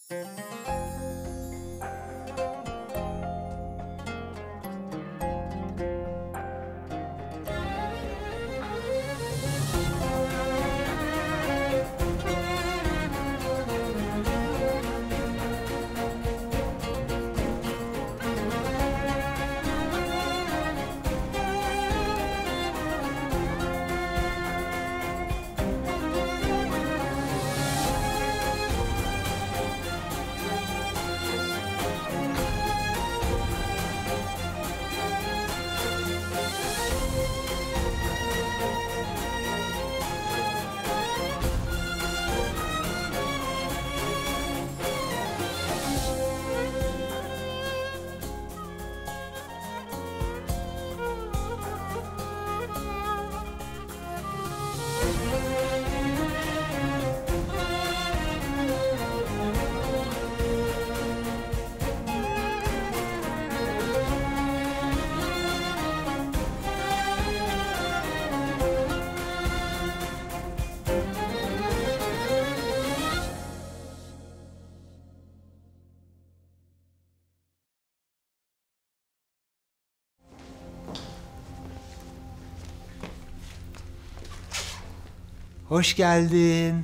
Hoş geldin.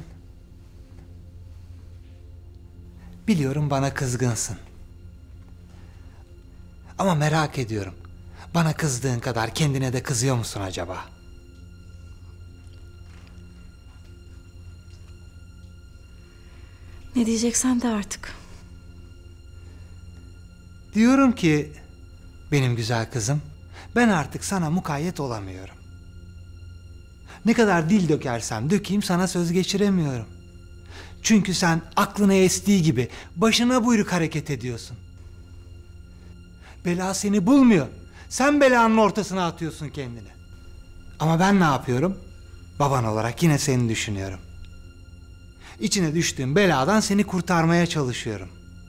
Biliyorum bana kızgınsın. Ama merak ediyorum. Bana kızdığın kadar kendine de kızıyor musun acaba? Ne diyeceksen de artık. Diyorum ki benim güzel kızım, ben artık sana mukayyet olamıyorum. Ne kadar dil dökersem dökeyim sana söz geçiremiyorum. Çünkü sen aklına estiği gibi başına buyruk hareket ediyorsun. Bela seni bulmuyor. Sen belanın ortasına atıyorsun kendini. Ama ben ne yapıyorum? Baban olarak yine seni düşünüyorum. İçine düştüğüm beladan seni kurtarmaya çalışıyorum.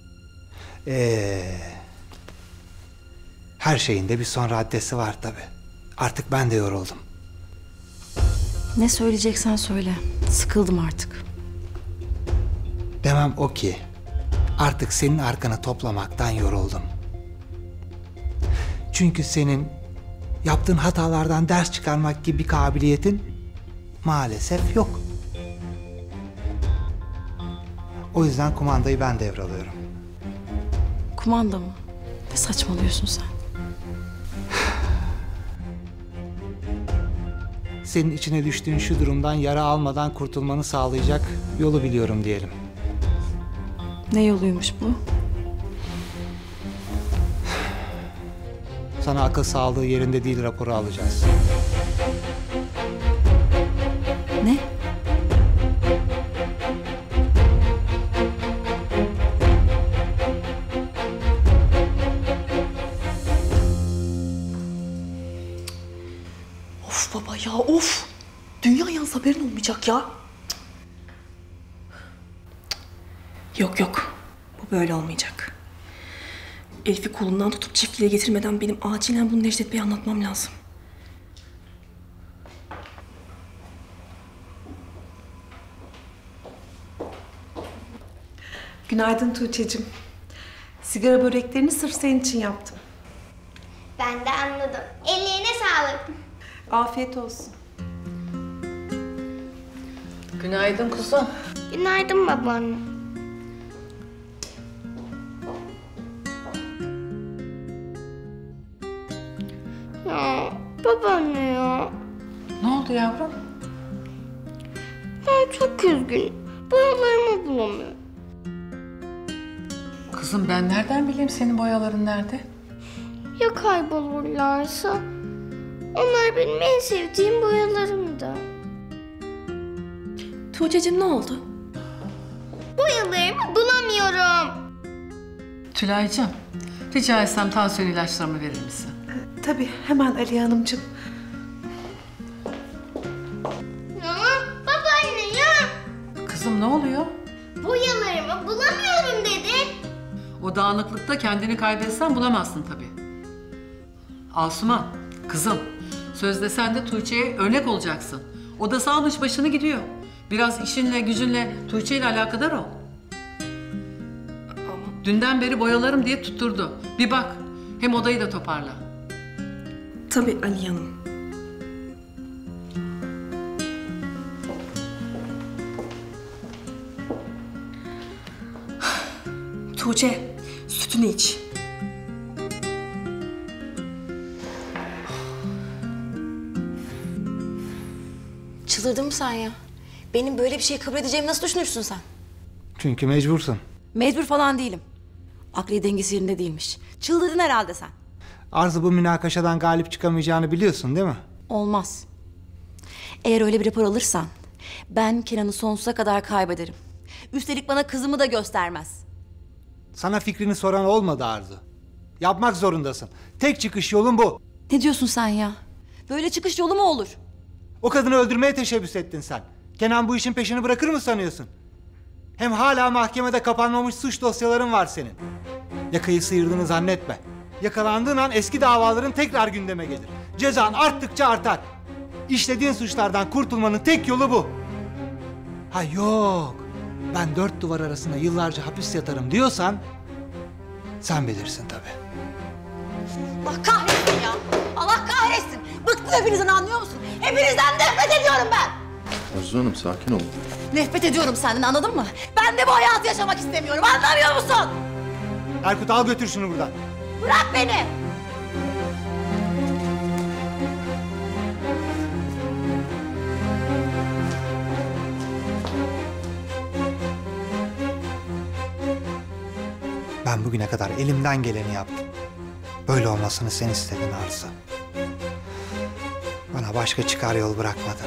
Her şeyin de bir son raddesi var tabii. Artık ben de yoruldum. Ne söyleyeceksen söyle. Sıkıldım artık. Demem o ki artık senin arkanı toplamaktan yoruldum. Çünkü senin yaptığın hatalardan ders çıkarmak gibi bir kabiliyetin maalesef yok. O yüzden kumandayı ben devralıyorum. Kumanda mı? Ne saçmalıyorsun sen? Senin içine düştüğün şu durumdan yara almadan kurtulmanı sağlayacak yolu biliyorum diyelim. Ne yoluymuş bu? Sana akıl sağlığı yerinde değil raporu alacağız. Ne? Of baba ya of! Dünya yalnız haberin olmayacak ya. Yok yok. Bu böyle olmayacak. Elif'i kolundan tutup çiftliğe getirmeden benim acilen bunu Necdet Bey'e anlatmam lazım. Günaydın Tuğçe'cim. Sigara böreklerini sırf senin için yaptım. Ben de anladım. Ellerine sağlık. Afiyet olsun. Günaydın kuzum. Günaydın babaanne. Ya babaanne ya. Ne oldu yavrum? Ben çok üzgünüm. Boyalarımı bulamıyorum. Kızım ben nereden bileyim senin boyaların nerede? Ya kaybolurlarsa? Onlar benim en sevdiğim boyalarımdı. Tuğçe'cim ne oldu? Boyalarımı bulamıyorum. Tülay'cığım, rica etsem tansiyon ilaçlarımı verir misin? Tabii hemen Aliye Hanımcığım. Ya babaanne ya. Kızım ne oluyor? Boyalarımı bulamıyorum dedi. O dağınıklıkta kendini kaybetsen bulamazsın tabii. Asuman, kızım, sözde sen de Tuğçe'ye örnek olacaksın. O da sağmış başını gidiyor. Biraz işinle, gücünle Tuğçe ile alakadar ol. Dünden beri boyalarım diye tutturdu. Bir bak. Hem odayı da toparla. Tabii Aliye Hanım. Tuğçe, sütünü iç. Çıldırdın mı sen ya? Benim böyle bir şeyi kabul edeceğimi nasıl düşünürsün sen? Çünkü mecbursun. Mecbur falan değilim. Akli dengesi yerinde değilmiş. Çıldırdın herhalde sen. Arzu, bu münakaşadan galip çıkamayacağını biliyorsun değil mi? Olmaz. Eğer öyle bir rapor alırsan ben Kenan'ı sonsuza kadar kaybederim. Üstelik bana kızımı da göstermez. Sana fikrini soran olmadı Arzu. Yapmak zorundasın. Tek çıkış yolun bu. Ne diyorsun sen ya? Böyle çıkış yolu mu olur? O kadını öldürmeye teşebbüs ettin sen. Kenan bu işin peşini bırakır mı sanıyorsun? Hem hala mahkemede kapanmamış suç dosyaların var senin. Yakayı sıyırdığını zannetme. Yakalandığın an eski davaların tekrar gündeme gelir. Cezan arttıkça artar. İşlediğin suçlardan kurtulmanın tek yolu bu. Ha yok, ben 4 duvar arasında yıllarca hapis yatarım diyorsan sen bilirsin tabii. Allah kahretsin ya! Allah kahretsin! Bıktım hepinizden, anlıyor musun? Hepinizden nefret ediyorum ben! Arzu Hanım sakin olun. Nefret ediyorum senden, anladın mı? Ben de bu hayatı yaşamak istemiyorum, anlamıyor musun? Erkut, al götür şunu buradan. Bırak beni! Ben bugüne kadar elimden geleni yaptım. Böyle olmasını sen istedin Arzu. Bana başka çıkar yol bırakmadın.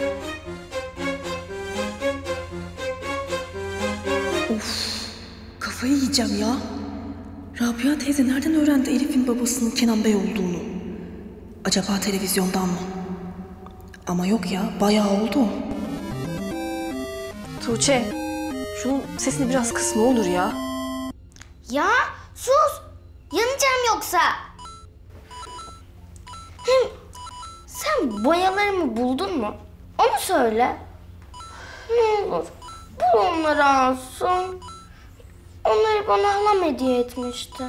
Kafayı yiyeceğim ya. Rabia teyze nereden öğrendi Elif'in babasının Kenan Bey olduğunu? Acaba televizyondan mı? Ama yok ya, bayağı oldu. Tuğçe, şunun sesini biraz kıs ne olur ya. Ya sus. Yanacağım yoksa. Hem sen boyalarımı buldun mu? Onu söyle. Ne olur bul onları Asım. Onları bana halam hediye etmişti.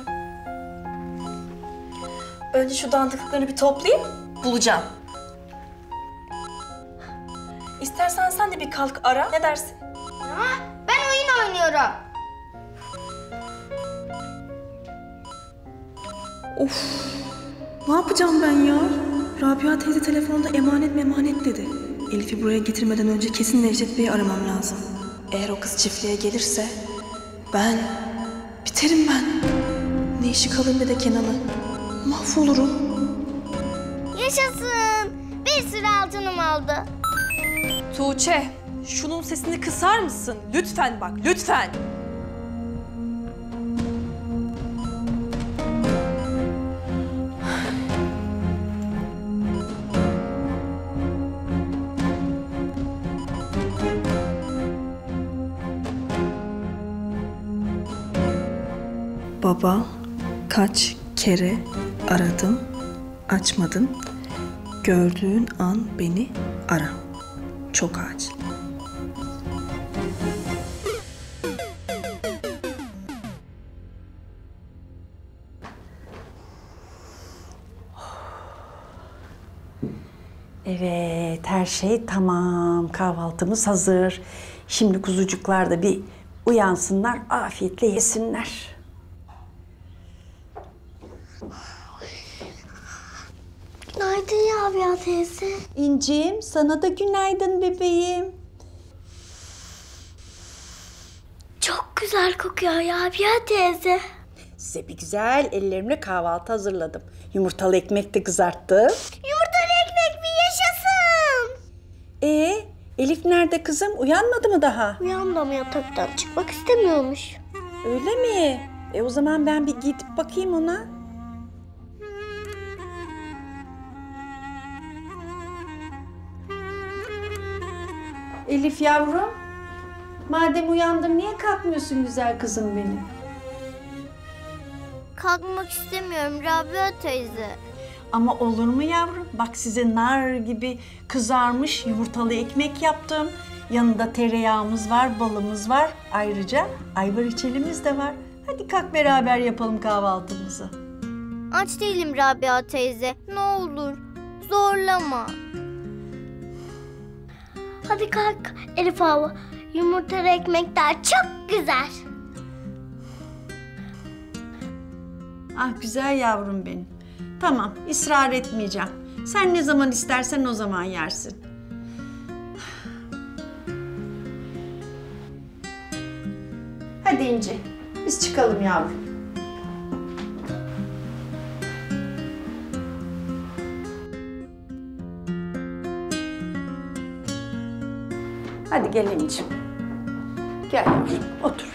Önce şu dandıklıklarını bir toplayayım, bulacağım. İstersen sen de bir kalk ara, ne dersin? Ha, ben oyun oynuyorum. Ne yapacağım ben ya? Rabia teyze telefonda emanet dedi. Elif'i buraya getirmeden önce kesin Necdet Bey'i aramam lazım. Eğer o kız çiftliğe gelirse biterim ben. Ne işi kalır ne de Kenan'ı. Mahvolurum. Yaşasın. Bir sürü altınım oldu. Tuğçe, şunun sesini kısar mısın? Lütfen bak, lütfen. Baba, kaç kere aradım, açmadın. Gördüğün an beni ara. Çok acil. Evet, her şey tamam. Kahvaltımız hazır. Şimdi kuzucuklar da bir uyansınlar, afiyetle yesinler. Günaydın Rabia teyze. İnciğim, sana da günaydın bebeğim. Çok güzel kokuyor Rabia teyze. Size bir güzel ellerimle kahvaltı hazırladım. Yumurtalı ekmek de kızarttım. Yumurtalı ekmek mi, yaşasın? Elif nerede kızım? Uyanmadı mı daha? Uyandı ama yataktan çıkmak istemiyormuş. Öyle mi? O zaman ben bir gidip bakayım ona. Elif yavrum, madem uyandın niye kalkmıyorsun güzel kızım benim? Kalkmak istemiyorum Rabia teyze. Ama olur mu yavrum? Bak size nar gibi kızarmış yumurtalı ekmek yaptım. Yanında tereyağımız var, balımız var. Ayrıca ayvar içelimiz de var. Hadi Hadi kalk beraber yapalım kahvaltımızı. Aç değilim Rabia teyze. Ne olur zorlama. Hadi kalk Elif abla. Yumurtalı ekmekler çok güzel. Ah güzel yavrum benim. Tamam, ısrar etmeyeceğim. Sen ne zaman istersen o zaman yersin. Hadi İnci, biz çıkalım yavrum. Hadi gel İnci'm. Gel yavrum, otur.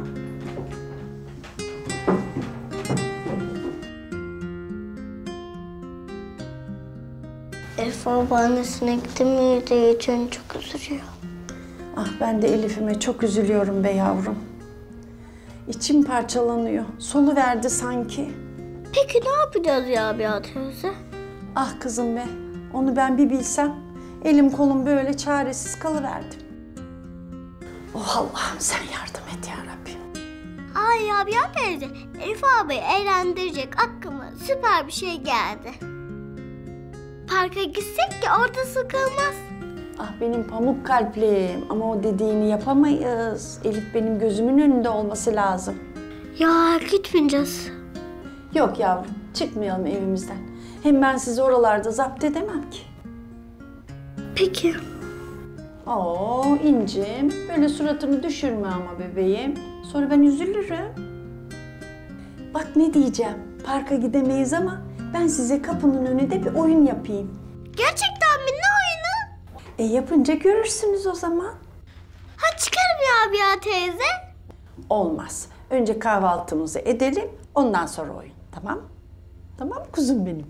Elif abla annesine gidemeyeceği için çok üzülüyor. Ah ben de Elif'ime çok üzülüyorum be yavrum. İçim parçalanıyor. Soluverdi sanki. Peki ne yapacağız Rabia teyze? Ah kızım be. Onu ben bir bilsem. Elim kolum böyle çaresiz kalıverdim. Oh Allah'ım sen yardım et ya Rabbi. Ay Rabia teyze, Elif abiyi eğlendirecek aklıma süper bir şey geldi. Parka gitsek ki orada sıkılmaz. Ah benim pamuk kalplim. Ama o dediğini yapamayız. Elif benim gözümün önünde olması lazım. Ya gitmeyeceğiz. Yok yavrum, çıkmayalım evimizden. Hem ben sizi oralarda zapt edemem ki. Peki. Oo İncim, böyle suratını düşürme ama bebeğim. Sonra ben üzülürüm. Bak ne diyeceğim, parka gidemeyiz ama ben size kapının önünde bir oyun yapayım. Gerçekten mi? Ne oyunu? Yapınca görürsünüz o zaman. Hadi çıkarım Rabia teyze. Olmaz. Önce kahvaltımızı edelim, ondan sonra oyun. Tamam? Tamam kuzum benim.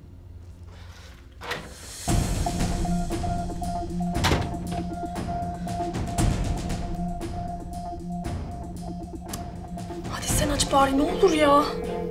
Hadi sen aç bari ne olur ya.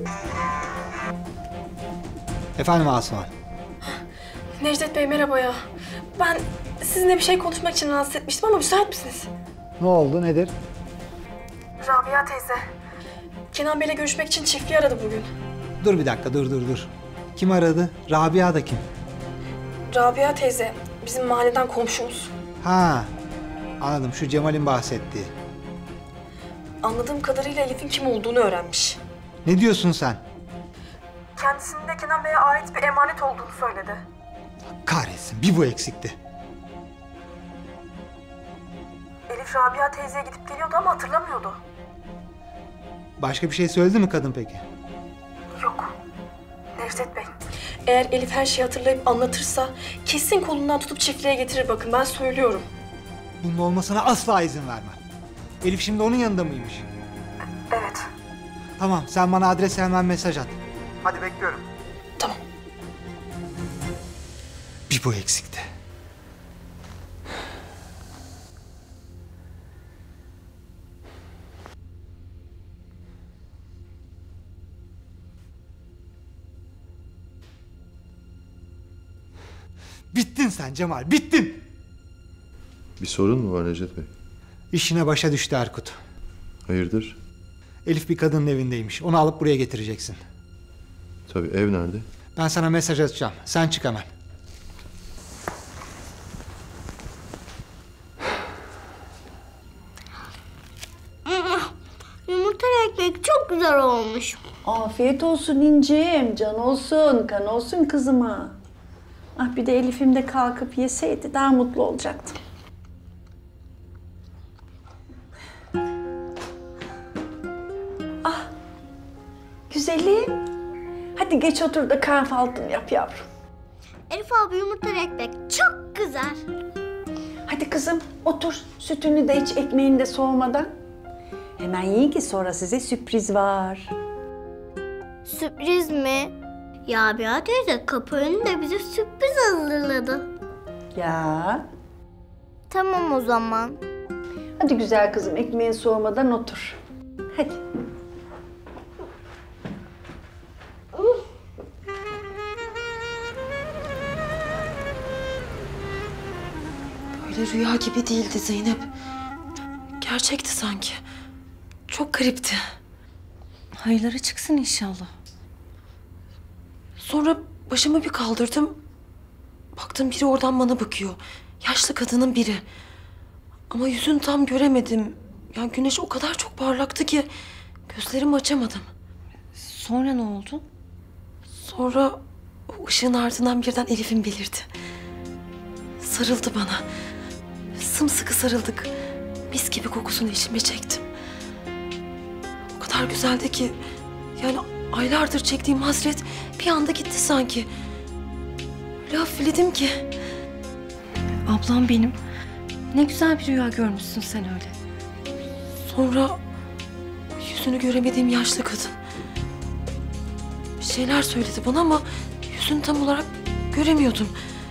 Efendim Asuman. Necdet Bey merhaba ya. Ben sizinle bir şey konuşmak için rahatsız etmiştim ama müsait misiniz? Ne oldu, nedir? Rabia teyze. Kenan Bey'le görüşmek için çiftliği aradı bugün. Dur bir dakika, dur. Kim aradı? Rabia da kim? Rabia teyze bizim mahalleden komşumuz. Ha, anladım, şu Cemal'in bahsettiği. Anladığım kadarıyla Elif'in kim olduğunu öğrenmiş. Ne diyorsun sen? Kendisinin de Kenan Bey'e ait bir emanet olduğunu söyledi. Kahretsin, bir bu eksikti. Elif Rabia teyzeye gidip geliyordu ama hatırlamıyordu. Başka bir şey söyledi mi kadın peki? Yok. Necdet Bey, eğer Elif her şeyi hatırlayıp anlatırsa kesin kolundan tutup çiftliğe getirir bakın ben söylüyorum. Bunun olmasına asla izin vermem. Elif şimdi onun yanında mıymış? Evet. Tamam, sen bana adrese hemen mesaj at. Hadi bekliyorum. Tamam. Bir bu eksikti. Bittin sen Cemal, bittin. Bir sorun mu var Necdet Bey? İşine başa düştü Erkut. Hayırdır? Elif bir kadının evindeymiş. Onu alıp buraya getireceksin. Tabii, ev nerede? Ben sana mesaj atacağım. Sen çık hemen. Yumurtalı ekmek çok güzel olmuş. Afiyet olsun İncim, can olsun, kan olsun kızıma. Ah bir de Elif'im de kalkıp yeseydi daha mutlu olacaktım. Ah, güzelim. Hadi geç otur da kahvaltını yap yavrum. Elif abi yumurtalı ekmek çok güzel. Hadi kızım otur, sütünü de iç, ekmeğini de soğumadan. Hemen yiyin ki sonra size sürpriz var. Sürpriz mi? Ya Rabia teyze kapı önünde bize sürpriz hazırladı. Ya. Tamam o zaman. Hadi güzel kızım, ekmeğin soğumadan otur. Hadi. Böyle rüya gibi değildi Zeynep. Gerçekti sanki. Çok garipti. Hayırlara çıksın inşallah. Sonra başımı bir kaldırdım. Baktım biri oradan bana bakıyor. Yaşlı kadının biri. Ama yüzünü tam göremedim. Ya güneş o kadar çok parlaktı ki gözlerimi açamadım. Sonra ne oldu? Sonra o ışığın ardından birden Elif'im belirdi. Sarıldı bana. Sımsıkı sarıldık. Mis gibi kokusunu içime çektim. O kadar güzeldi ki... Yani aylardır çektiğim hasret bir anda gitti sanki. Öyle hafifledim ki. Ablam benim. Ne güzel bir rüya görmüşsün sen öyle. Sonra yüzünü göremediğim yaşlı kadın bir şeyler söyledi bana ama yüzünü tam olarak göremiyordum.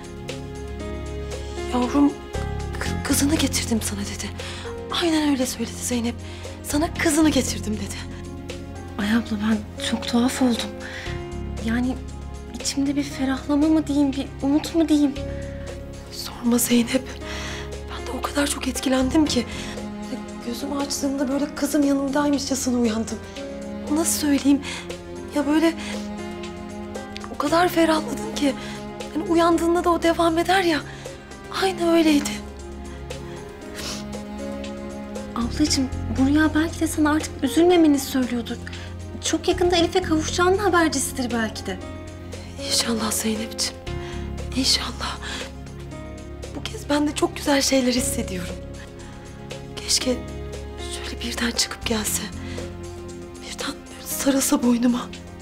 Yavrum, kızını getirdim sana dedi. Aynen öyle söyledi Zeynep. Sana kızını getirdim dedi. Ay abla ben çok tuhaf oldum. Yani içimde bir ferahlama mı diyeyim, bir umut mu diyeyim? Sorma Zeynep. Ben de o kadar çok etkilendim ki. Gözümü açtığımda böyle kızım yanımdaymışçasına uyandım. Nasıl söyleyeyim? Ya böyle o kadar ferahladım ki. Yani uyandığında da o devam eder ya. Aynı öyleydi. Ablacığım bu rüya belki de sana artık üzülmemeni söylüyordur. Çok yakında Elif'e kavuşacağının habercisidir belki de. İnşallah Zeynep'ciğim. İnşallah. Bu kez ben de çok güzel şeyler hissediyorum. Keşke şöyle birden çıkıp gelse. Birden böyle sarılsa boynuma.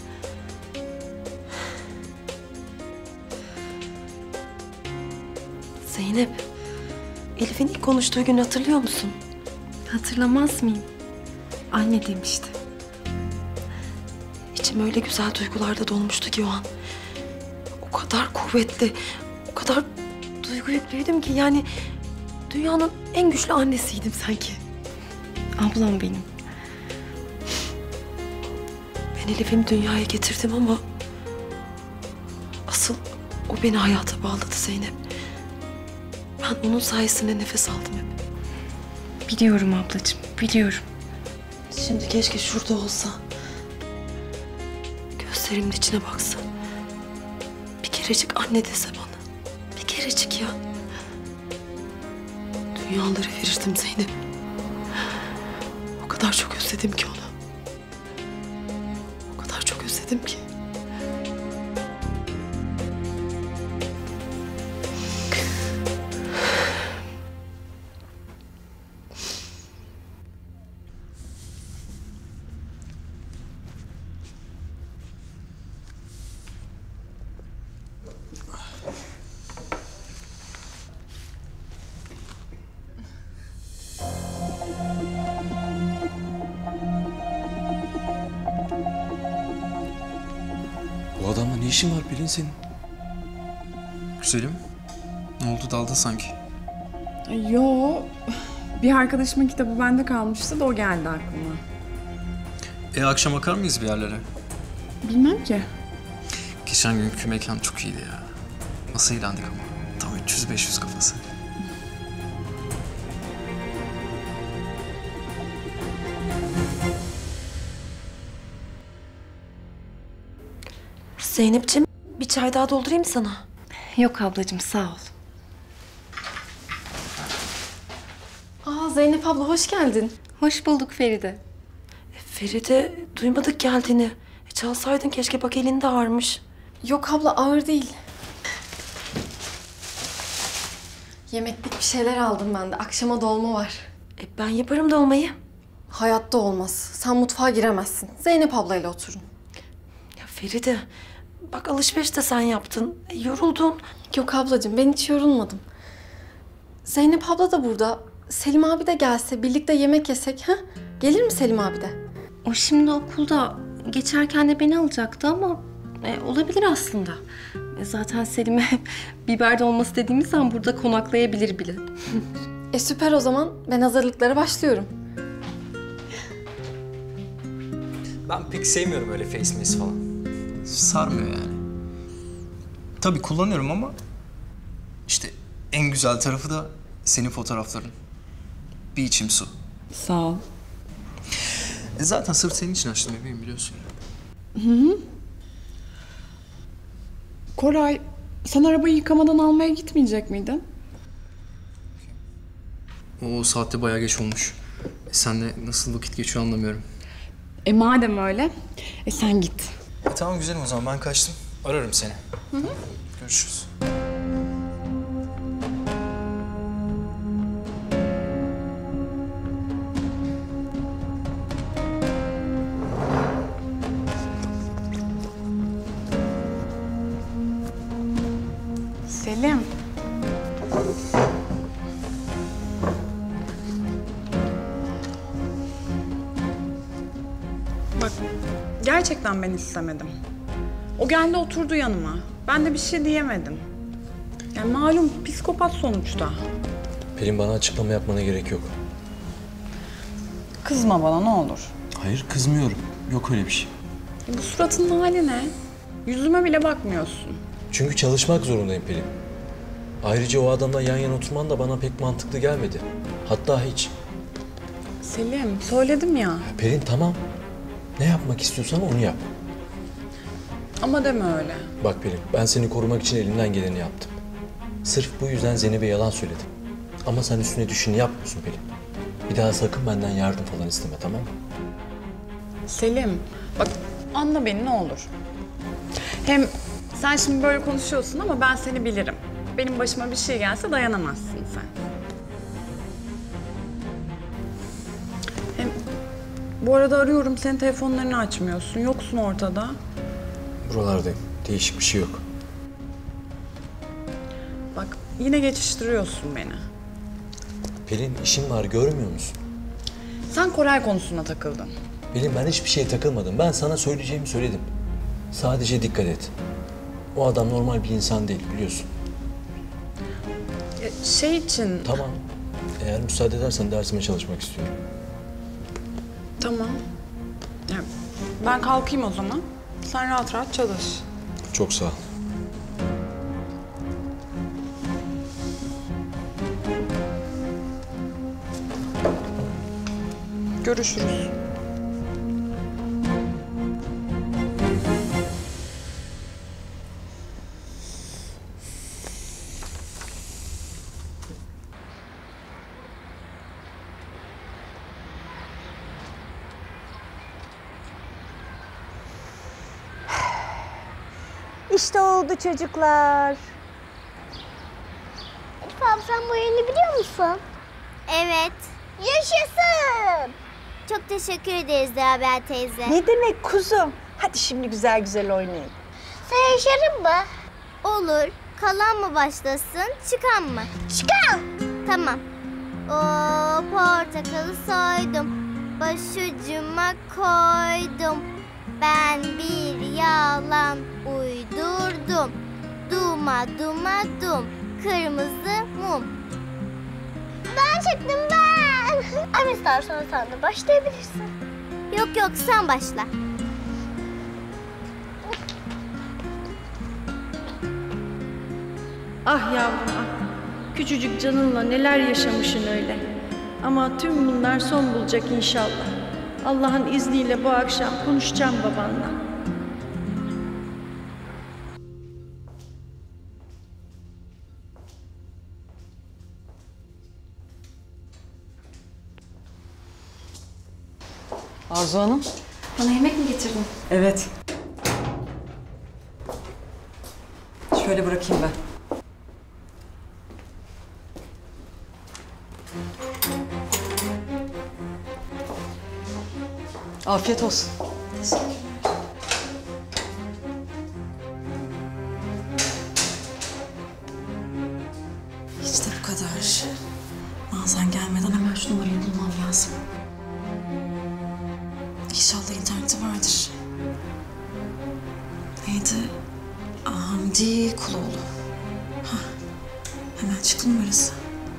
Zeynep, Elif'in ilk konuştuğu günü hatırlıyor musun? Hatırlamaz mıyım? Anne demişti. İçim öyle güzel duygularda dolmuştu ki o an. O kadar kuvvetli, o kadar duygu yüklüydüm ki yani dünyanın en güçlü annesiydim sanki. Ablam benim. Ben Elif'imi dünyaya getirdim ama asıl o beni hayata bağladı Zeynep. Ben onun sayesinde nefes aldım hep. Biliyorum ablacığım, biliyorum. Şimdi keşke şurada olsa. Gözlerimin içine baksa. Bir kerecik anne dese bana. Bir kerecik ya. Dünyaları verirdim Zeynep. O kadar çok özledim ki onu. O kadar çok özledim ki. Bu adamla ne işin var Pelin senin? Güzelim. Ne oldu, daldın sanki? Yo, bir arkadaşımın kitabı bende kalmıştı da o geldi aklıma. Akşam bakar mıyız bir yerlere? Bilmem ki. Geçen günkü mekan çok iyiydi ya. Nasıl eğlendik ama. Tam 300-500 kafası. Zeynep'ciğim bir çay daha doldurayım sana. Yok ablacığım sağ ol. Aa Zeynep abla hoş geldin. Hoş bulduk Feride. Feride duymadık geldiğini. Çalsaydın keşke, bak elinde ağrmış. Yok abla ağır değil. Yemeklik bir şeyler aldım ben de. Akşama dolma var. Ben yaparım dolmayı. Hayatta olmaz. Sen mutfağa giremezsin. Zeynep ablayla oturun. Ya Feride, bak alışveriş de sen yaptın. Yoruldun. Yok ablacığım ben hiç yorulmadım. Zeynep abla da burada. Selim abi de gelse birlikte yemek yesek. Ha? Gelir mi Selim abi de? O şimdi okulda geçerken de beni alacaktı ama olabilir aslında. Zaten Selim'e biber dolması dediğimiz zaman burada konaklayabilir bile. Süper o zaman. Ben hazırlıklara başlıyorum. Ben pek sevmiyorum öyle face falan. Sarmıyor yani. Tabii kullanıyorum ama işte en güzel tarafı da senin fotoğrafların. Bir içim su. Sağ ol. Zaten sırf senin için açtım bebeğim, biliyorsun ya. Koray, sen arabayı yıkamadan almaya gitmeyecek miydin? O saatte bayağı geç olmuş. Sen de nasıl vakit geçiyor anlamıyorum. Madem öyle, sen git. Tamam güzelim, o zaman ben kaçtım. Ararım seni. Görüşürüz. Selim. Bak, gerçekten ben istemedim. O geldi oturdu yanıma. Ben de bir şey diyemedim. Yani malum psikopat sonuçta. Pelin, bana açıklama yapmana gerek yok. Kızma bana ne olur. Hayır, kızmıyorum. Yok öyle bir şey. Bu suratının hali ne? Yüzüme bile bakmıyorsun. Çünkü çalışmak zorundayım Pelin. Ayrıca o adamla yan yana oturman da bana pek mantıklı gelmedi. Hatta hiç. Selim, söyledim ya. Pelin tamam. Ne yapmak istiyorsan onu yap. Ama deme öyle. Bak Pelin, ben seni korumak için elimden geleni yaptım. Sırf bu yüzden Zeynep'e yalan söyledim. Ama sen üstüne düşeni yapmıyorsun Pelin. Bir daha sakın benden yardım falan isteme, tamam mı? Selim, bak anla beni ne olur. Hem sen şimdi böyle konuşuyorsun ama ben seni bilirim. Benim başıma bir şey gelse dayanamazsın sen. Hem bu arada arıyorum, senin telefonlarını açmıyorsun. Yoksun ortada. Buralardayım. Değişik bir şey yok. Bak yine geçiştiriyorsun beni. Pelin, işim var, görmüyor musun? Sen Koray konusuna takıldın. Pelin, ben hiçbir şeye takılmadım. Ben sana söyleyeceğimi söyledim. Sadece dikkat et. O adam normal bir insan değil, biliyorsun. Şey için... Tamam. Eğer müsaade edersen dersime çalışmak istiyorum. Tamam. Yani ben kalkayım o zaman. Sen rahat rahat çalış. Çok sağ ol. Görüşürüz. İşte oldu çocuklar. Elif abi sen bu oyunu biliyor musun? Evet. Yaşasın. Çok teşekkür ederiz Rabia teyze. Ne demek kuzum? Hadi şimdi güzel güzel oynayın. Sen yaşarım mı? Olur. Kalan mı başlasın, çıkan mı? Çıkan. Tamam. O portakalı soydum, başucuma koydum. Ben bir yalan uydurdum. Duma duma dum, kırmızı mum. Ben çektim ben. Ama istersen sen de başlayabilirsin. Yok yok, sen başla. Ah yavrum ah. Küçücük canınla neler yaşamışsın öyle. Ama tüm bunlar son bulacak inşallah. Allah'ın izniyle bu akşam konuşacağım babanla. Arzu Hanım. Bana yemek mi getirdin? Evet. Şöyle bırakayım ben. Afiyet olsun. İşte bu kadar. Nazan gelmeden hemen şu numarayı bulmam lazım. İnşallah interneti vardır. Neydi? Hamdi Kuloğlu. Hah. Hemen çıktı numarası.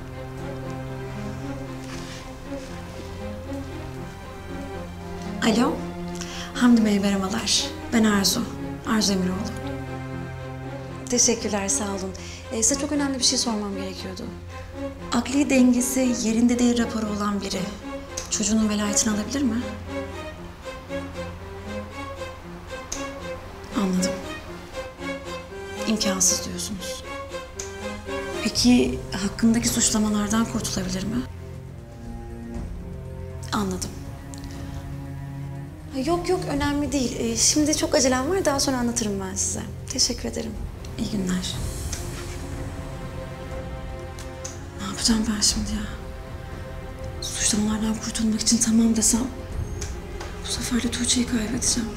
Alo. Hamdi Bey merhabalar. Ben Arzu. Arzu Emiroğlu. Teşekkürler, sağ olun. Size çok önemli bir şey sormam gerekiyordu. Akli dengesi yerinde değil raporu olan biri çocuğunun velayetini alabilir mi? Anladım. İmkansız diyorsunuz. Peki hakkındaki suçlamalardan kurtulabilir mi? Anladım. Yok yok, önemli değil. Şimdi çok acelem var, daha sonra anlatırım ben size. Teşekkür ederim. İyi günler. Ne yapacağım ben şimdi ya? Suçlamalardan kurtulmak için tamam desem bu sefer de Tuğçe'yi kaybedeceğim.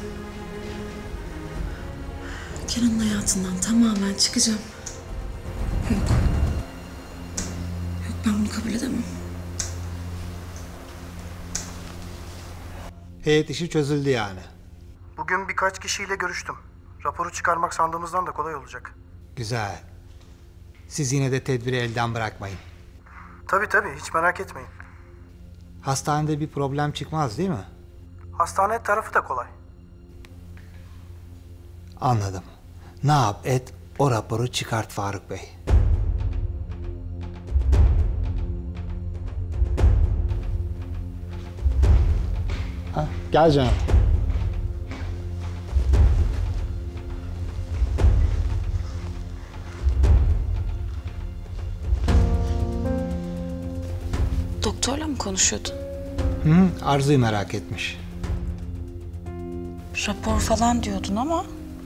Kenan'ın hayatından tamamen çıkacağım. Yok. Yok, ben bunu kabul edemem. Heyet işi çözüldü yani. Bugün birkaç kişiyle görüştüm. Raporu çıkarmak sandığımızdan da kolay olacak. Güzel. Siz yine de tedbiri elden bırakmayın. Tabii hiç merak etmeyin. Hastanede bir problem çıkmaz değil mi? Hastane tarafı da kolay. Anladım. Ne yap et o raporu çıkart Faruk Bey. Ha, gel canım. Doktorla mı konuşuyordun? Arzu'yu merak etmiş. Rapor falan diyordun ama.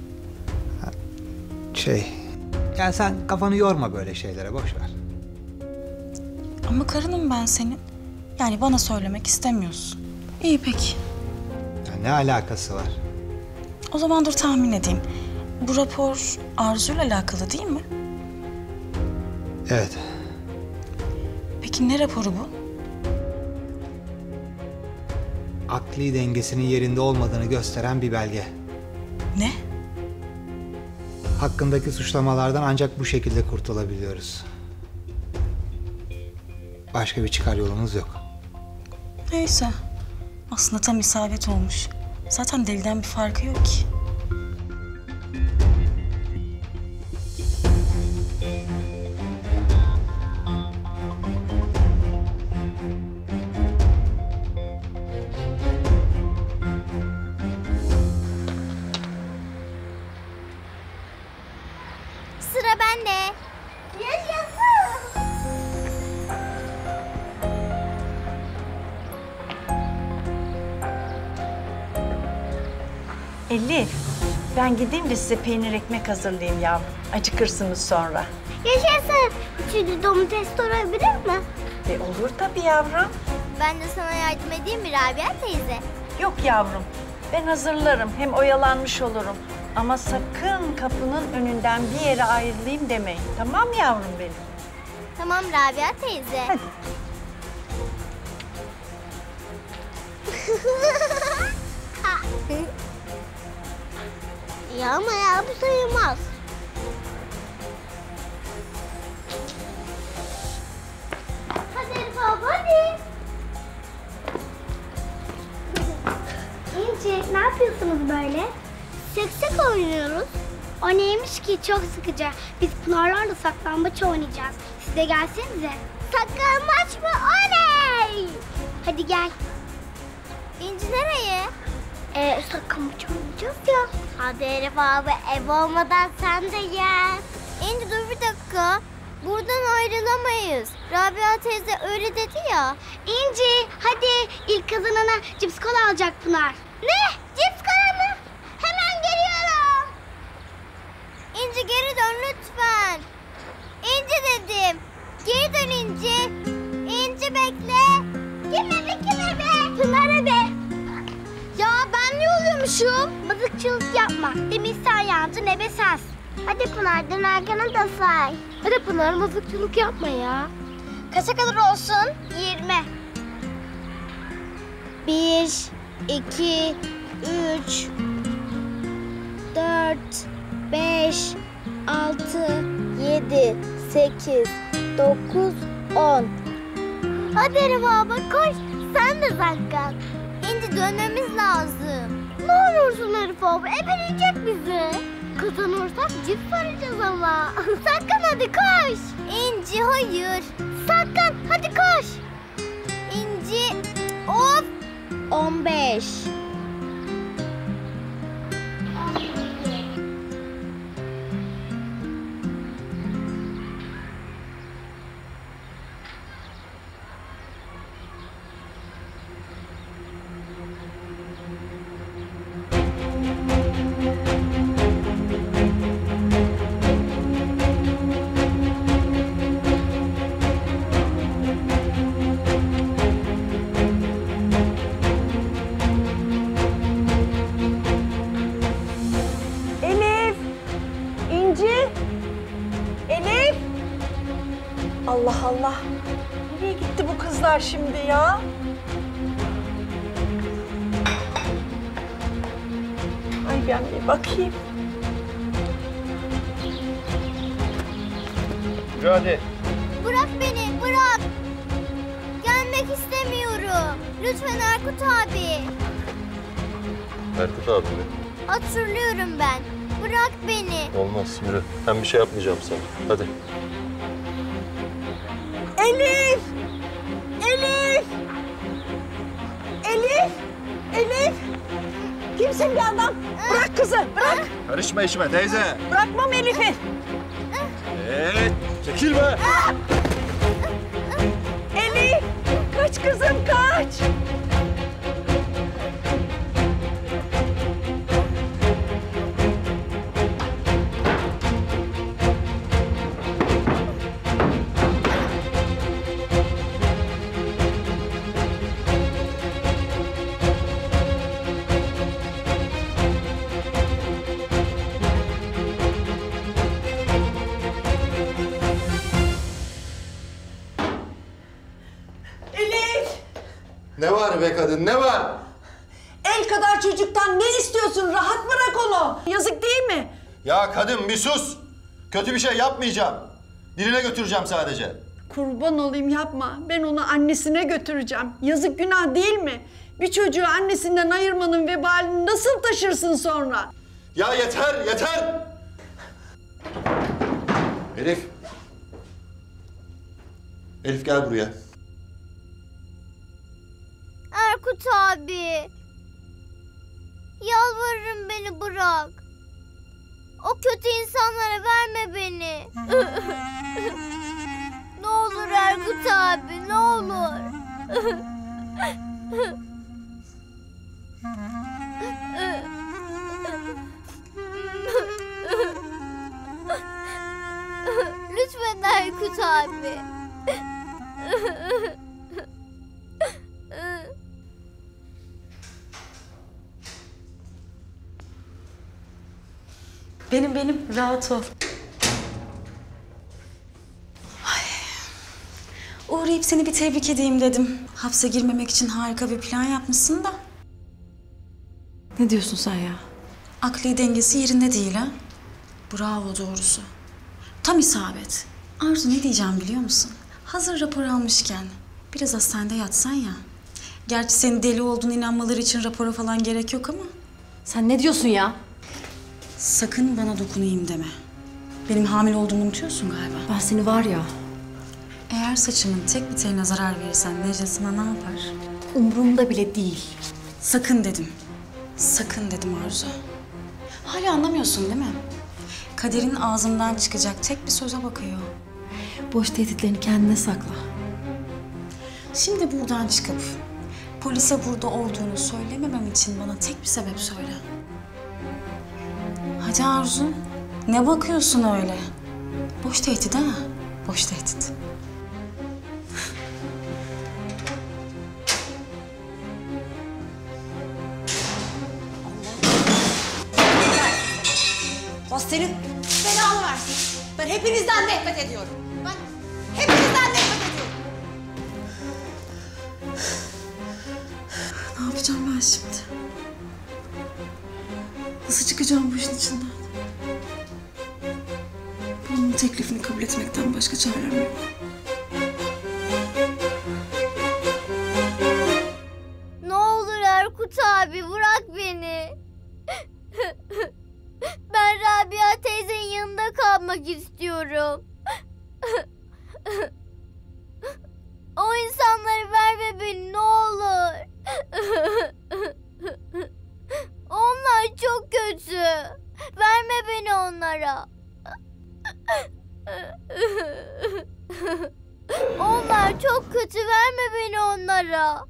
Ya sen kafanı yorma böyle şeylere, boş ver. Ama karınım ben senin. Yani bana söylemek istemiyorsun. İyi peki. Ya ne alakası var? O zaman dur tahmin edeyim. Bu rapor Arzu'yla alakalı değil mi? Evet. Peki ne raporu bu? Akli dengesinin yerinde olmadığını gösteren bir belge. Ne? Hakkındaki suçlamalardan ancak bu şekilde kurtulabiliyoruz. Başka bir çıkar yolumuz yok. Neyse. Aslında tam isabet olmuş. Zaten deliden bir farkı yok ki. Sıra bende. Yaşasın. Elif, ben gideyim de size peynir ekmek hazırlayayım yavrum. Acıkırsınız sonra. Yaşasın. Üçüncü domates sorabilir mi? Olur tabii yavrum. Ben de sana yardım edeyim mi Rabia teyze? Yok yavrum, ben hazırlarım. Hem oyalanmış olurum. Ama sakın kapının önünden bir yere ayrılayım demeyin. Tamam yavrum benim? Tamam Rabia teyze. Hadi. Ya ama ya bu sayılmaz. Hadi Elif abla hadi. İnci ne yapıyorsunuz böyle? Seksek oynuyoruz. O neymiş ki, çok sıkıcı. Biz Pınar'larla saklambaç oynayacağız. Siz de gelsenize. Saklambaç mı? Oley! Hadi gel. İnci nereye? Saklambaç oynayacağız ya. Hadi Elif abi, ev olmadan sen de gel. İnci dur bir dakika. Buradan ayrılamayız. Rabia teyze öyle dedi ya. İnci hadi, ilk kazanana cips kola alacak Pınar. Ne? Cips kola mı? Hemen geliyorum. İnci geri dön lütfen. İnci dedim. Geri dön İnci. İnci bekle. Kim ebe? Pınar ebe. Ya ben ne oluyormuşum? Mızıkçılık yapma. Demin sen yandın, ebe sensin. Hadi Pınar, dönerken da say. Hadi Pınar, mızıkçılık yapma ya. Kaça kadar olsun? 20. 1, 2, 3, 4, 5, 6, 7, 8, 9, 10. Hadi Elif abla koş, sen de saklan. İnci dönmemiz lazım. Ne olursun Elif abla, ebeleyecek bizi. Kazanırsak cips arayacağız ama. Saklan hadi koş. İnci hayır. Saklan hadi koş. İnci of. 15. 17, Allah Allah. Nereye gitti bu kızlar şimdi ya? Ay ben bir bakayım. Yürü hadi. Bırak beni, bırak. Gelmek istemiyorum. Lütfen Erkut abi. Erkut abi mi? Hatırlıyorum ben. Bırak beni. Olmaz, yürü. Ben bir şey yapmayacağım sana. Hadi. Elif! Elif! Elif! Elif! Kimsin bir adam? Bırak kızı, bırak! Karışma işime teyze. Bırakmam Elif'i! Çekil be! Elif! Kaç kızım, kaç! Ne var be kadın, ne var? El kadar çocuktan ne istiyorsun? Rahat bırak onu. Yazık değil mi? Ya kadın bir sus. Kötü bir şey yapmayacağım. Birine götüreceğim sadece. Kurban olayım yapma. Ben onu annesine götüreceğim. Yazık günah değil mi? Bir çocuğu annesinden ayırmanın vebalini nasıl taşırsın sonra? Ya yeter, yeter! Elif. Elif gel buraya. Erkut abi. Yalvarırım beni bırak. O kötü insanlara verme beni. Ne olur Erkut abi, ne olur. Lütfen Erkut abi. Benim. Rahat ol. Uğrayıp seni bir tebrik edeyim dedim. Hapse girmemek için harika bir plan yapmışsın da. Ne diyorsun sen ya? Akli dengesi yerinde değil ha. Bravo doğrusu. Tam isabet. Arzu ne diyeceğim biliyor musun? Hazır rapor almışken biraz hastanede yatsan ya. Gerçi senin deli olduğunu inanmaları için rapora falan gerek yok ama. Sen ne diyorsun ya? Sakın bana dokunayım deme. Benim hamile olduğumu unutuyorsun galiba. Ben seni var ya. Eğer saçımın tek bir teline zarar verirsen Necla sana ne yapar? Umurumda bile değil. Sakın dedim. Sakın dedim Arzu. Hala anlamıyorsun değil mi? Kaderin ağzından çıkacak tek bir söze bakıyor. Boş tehditlerini kendine sakla. Şimdi buradan çıkıp polise burada olduğunu söylememem için bana tek bir sebep söyle. Hadi Arzu. Ne bakıyorsun öyle? Boş tehdit ha? Boş tehdit. O senin belanı versin. Ben hepinizden nefret ediyorum. Ben hepinizden nefret ediyorum. Ne yapacağım ben şimdi? Nasıl çıkacağım bu işin içinden? Bunun teklifini kabul etmekten başka çarem yok. Ne olur Erkut abi, bırak beni. Ben Rabia teyzenin yanında kalmak istiyorum. O insanları verme beni, ne olur. Onlar çok kötü. Verme beni onlara. Onlar çok kötü, verme beni onlara.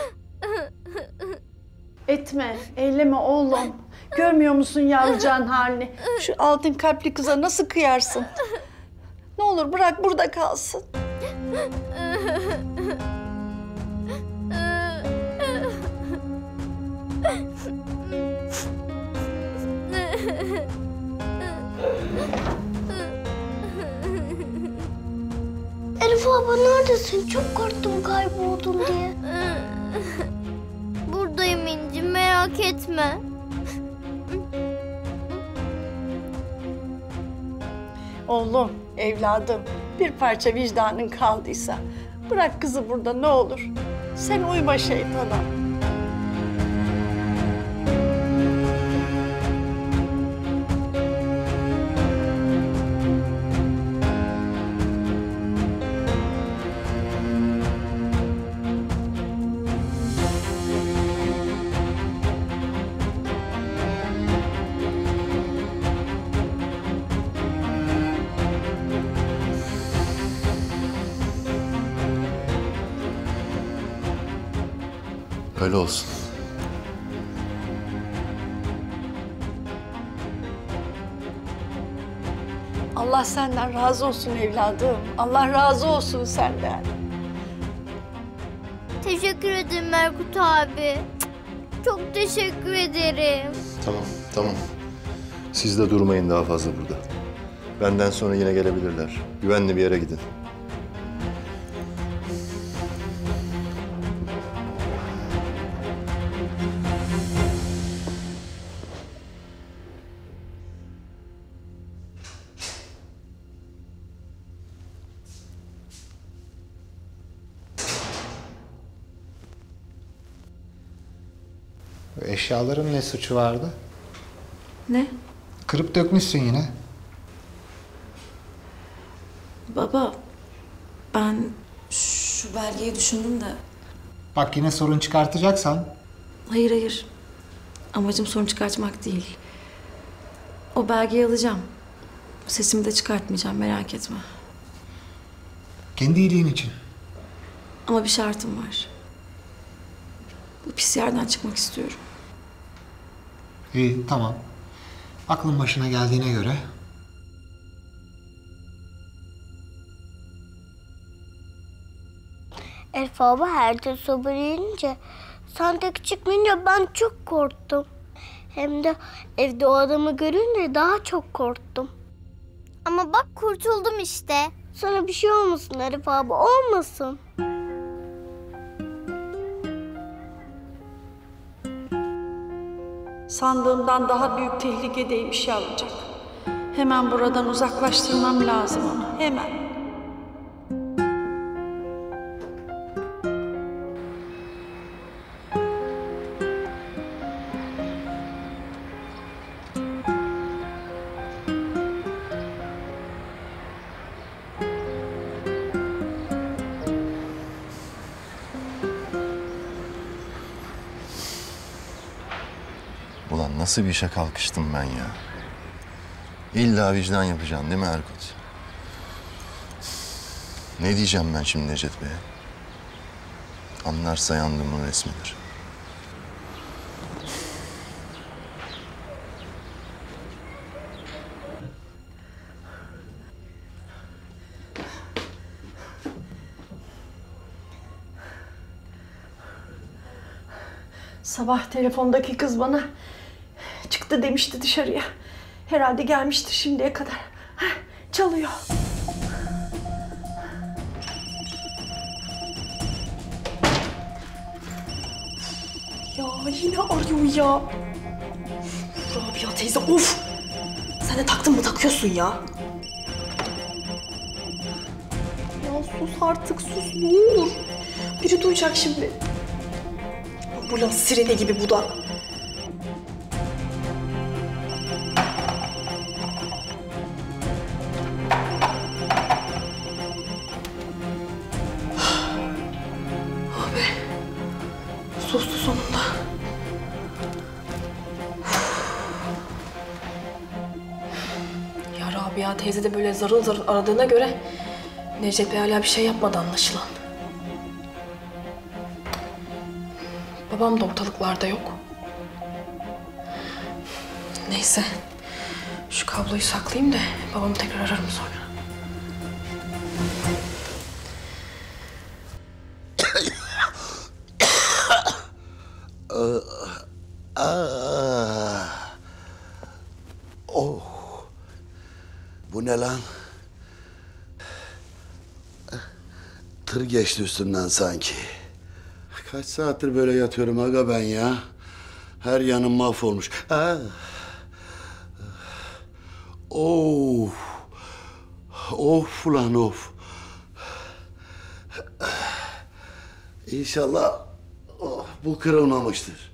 Etme, eyleme oğlum. Görmüyor musun yavrucağın halini? Şu altın kalpli kıza nasıl kıyarsın? Ne olur bırak burada kalsın. Elif Elif abla neredesin? Çok korktum kayboldun diye. Buradayım İnci, merak etme. Oğlum, evladım, bir parça vicdanın kaldıysa bırak kızı burada ne olur. Sen uyma şeytana. Öyle olsun. Allah senden razı olsun evladım. Allah razı olsun senden. Teşekkür ederim Erkut abi. Çok teşekkür ederim. Tamam. Siz de durmayın daha fazla burada. Benden sonra yine gelebilirler. Güvenli bir yere gidin. Eşyaların ne suçu vardı? Ne? Kırıp dökmüşsün yine. Baba, ben şu belgeyi düşündüm de... Bak yine sorun çıkartacaksan. Hayır. Amacım sorun çıkartmak değil. O belgeyi alacağım. Sesimi de çıkartmayacağım, merak etme. Kendi iyiliğin için. Ama bir şartım var. Bu pis yerden çıkmak istiyorum. İyi, tamam. Aklın başına geldiğine göre. Elif abla herkes sobeleyince, sen tek çıkmayınca ben çok korktum. Hem de evde o adamı görünce daha çok korktum. Ama bak kurtuldum işte. Sana bir şey olmasın Elif abla, olmasın. Sandığımdan daha büyük tehlikedeymiş yavrucak. Hemen buradan uzaklaştırmam lazım onu, hemen. Ulan nasıl bir işe kalkıştım ben ya? İlla vicdan yapacaksın değil mi Erkut? Ne diyeceğim ben şimdi Necdet Bey'e? Anlarsa yandığımın resmidir. Sabah telefondaki kız bana çıktı demişti dışarıya. Herhalde gelmiştir şimdiye kadar. Heh, çalıyor. Ya yine arıyor ya. Rabia teyze of. Sen de taktın mı takıyorsun ya? Ya sus artık sus ne olur. Biri duyacak şimdi. Ambulans sireni gibi bu da. Abi. Sustu sonunda. Ya Rabia teyze de böyle zarıl zarıl aradığına göre Necdet Bey hala bir şey yapmadı anlaşılan. Babam da ortalıklarda yok. Neyse. Şu kabloyu saklayayım da babamı tekrar ararım sonra. Oh. Bu ne lan? tır geçti üstümden sanki. Kaç saattir böyle yatıyorum aga ben ya. Her yanım mahvolmuş. Of. Of ulan of. İnşallah bu kırılmamıştır.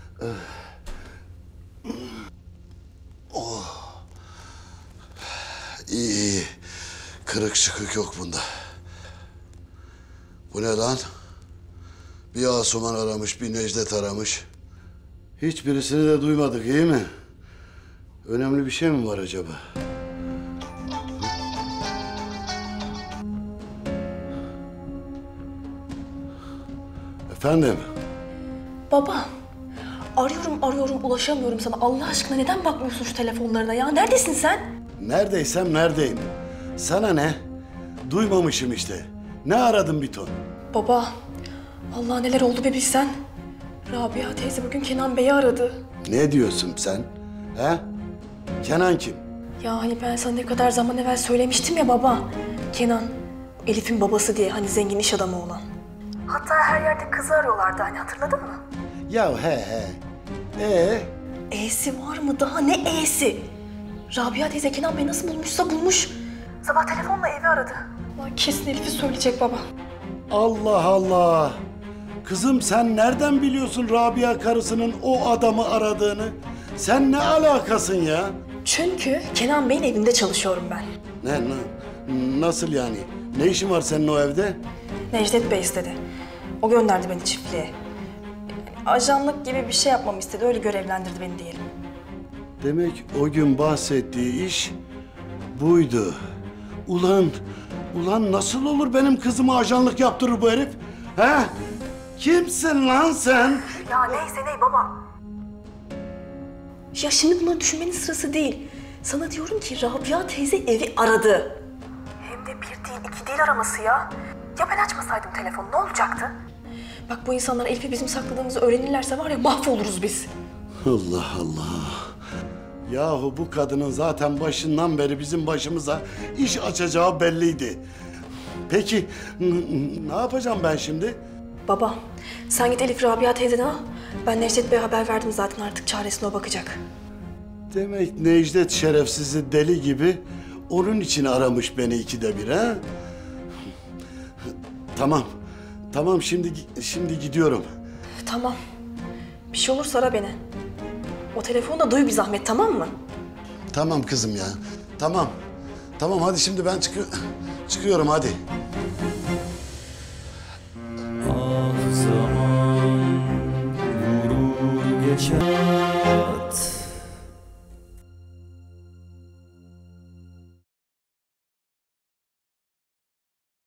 İyi. Kırık çıkık yok bunda. Bu ne lan? Bir Asuman aramış, bir Necdet aramış. Hiçbirisini de duymadık, iyi mi? Önemli bir şey mi var acaba? Efendim? Baba, arıyorum ulaşamıyorum sana. Allah aşkına neden bakmıyorsun şu telefonlarına ya? Neredesin sen? Neredeysem neredeyim. Sana ne? Duymamışım işte. Ne aradın bir ton? Baba, vallahi neler oldu be bilsen. Rabia teyze bugün Kenan Bey'i aradı. Ne diyorsun sen? He? Kenan kim? Ya hani ben sana ne kadar zaman evvel söylemiştim ya baba. Kenan, Elif'in babası diye hani zengin iş adamı olan. Hatta her yerde kızı arıyorlardı hani hatırladın mı? Ya he. E'si var mı daha ne E'si? Rabia teyze Kenan Bey nasıl bulmuşsa bulmuş. Sabah telefonla evi aradı. Ulan kesin Elif'i söyleyecek baba. Allah Allah. Kızım sen nereden biliyorsun Rabia karısının o adamı aradığını? Sen ne alakasın ya? Çünkü Kenan Bey'in evinde çalışıyorum ben. Nasıl yani? Ne işin var senin o evde? Necdet Bey istedi. O gönderdi beni çiftliğe. Ajanlık gibi bir şey yapmamı istedi. Öyle görevlendirdi beni diyelim. Demek o gün bahsettiği iş buydu. Ulan nasıl olur benim kızıma ajanlık yaptırır bu herif? He? Kimsin lan sen? Ya neyse ney baba. Ya şimdi bunları düşünmenin sırası değil. Sana diyorum ki Rabia teyze evi aradı. Hem de bir değil, iki değil araması ya. Ya ben açmasaydım telefonu ne olacaktı? Bak bu insanlar Elif'i bizim sakladığımızı öğrenirlerse var ya mahvoluruz biz. Allah Allah. Yahu bu kadının zaten başından beri bizim başımıza iş açacağı belliydi. Peki ne yapacağım ben şimdi? Baba sen git Elif Rabia teyzeden al. Ben Necdet Bey'e haber verdim zaten artık çaresine o bakacak. Demek Necdet şerefsizi deli gibi onun için aramış beni ikide bir ha? Tamam şimdi gidiyorum. Tamam. Bir şey olursa ara beni. O telefonu da duy bir zahmet tamam mı? Tamam kızım ya. Tamam hadi şimdi ben çıkıyorum hadi. Ah zaman vurur geçer.